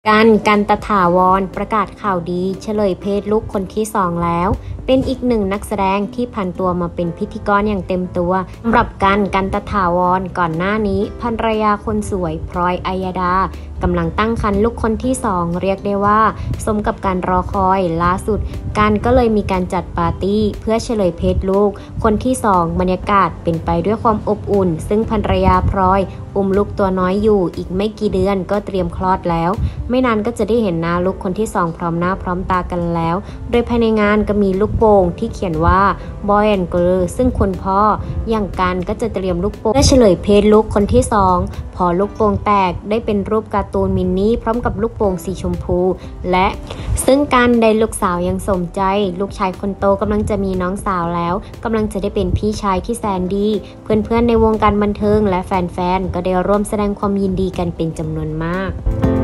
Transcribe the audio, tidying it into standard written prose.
กันตถาวรประกาศข่าวดีเฉลยเพศลูกคนที่สองแล้วเป็นอีกหนึ่งนักแสดงที่ผันตัวมาเป็นพิธีกรอย่างเต็มตัวสำหรับกันตถาวรก่อนหน้านี้ภรรยาคนสวยพลอยอัยดากำลังตั้งครรภ์ลูกคนที่สองเรียกได้ว่าสมกับการรอคอยล่าสุดกันก็เลยมีการจัดปาร์ตี้เพื่อเฉลยเพศลูกคนที่สองบรรยากาศเป็นไปด้วยความอบอุ่นซึ่งภรรยาพลอยอุ้มลูกตัวน้อยอยู่อีกไม่กี่เดือนก็เตรียมคลอดแล้วไม่นานก็จะได้เห็นหน้าลูกคนที่สองพร้อมหน้าพร้อมตากันแล้วโดยภายในงานก็มีลูกโป่งที่เขียนว่า Boy and Girl ซึ่งคุณพ่ออย่างกันก็จะเตรียมลูกโป่งเพื่อเฉลยเพศลูกคนที่สองพอลูกโป่งแตกได้เป็นรูปการ์ตูนมินนี่พร้อมกับลูกโป่งสีชมพูและซึ่งกันได้ลูกสาวยังสมใจลูกชายคนโตกำลังจะมีน้องสาวแล้วกำลังจะได้เป็นพี่ชายที่แสนดีเพื่อนๆในวงการบันเทิงและแฟนๆก็ได้ร่วมแสดงความยินดีกันเป็นจำนวนมาก